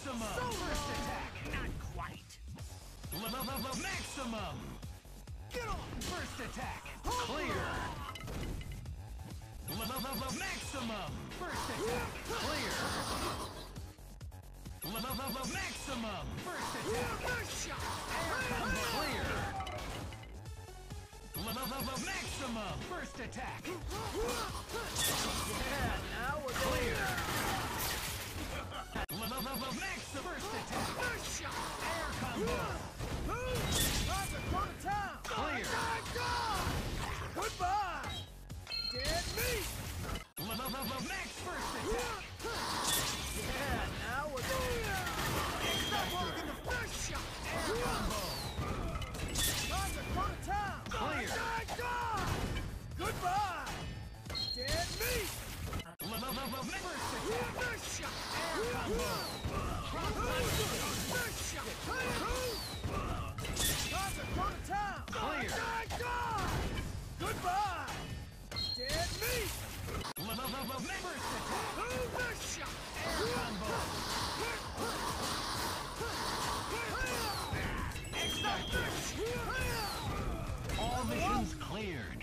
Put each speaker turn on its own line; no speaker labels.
Maximum! First attack! Not quite! Maximum! Get on! First attack! Clear! Maximum! First attack! Clear! Maximum! First attack! First shot! Air combo! Clear! Maximum! First attack!
Yeah, now we're
Clear! Maximum! First attack! First shot! Air combo!
Time to go to town!
Clear!
Goodbye! Dead meat!
Max first attack!
Yeah, now we're going!
Stop walking the first shot! Air combo!
Time to go to town!
Clear!
Goodbye! Dead meat!
First attack! First shot! Air combo! First shot!
Time to go to town!
Clear!
Goodbye! Dead meat!
First attack! First shot! Air combo! All missions cleared.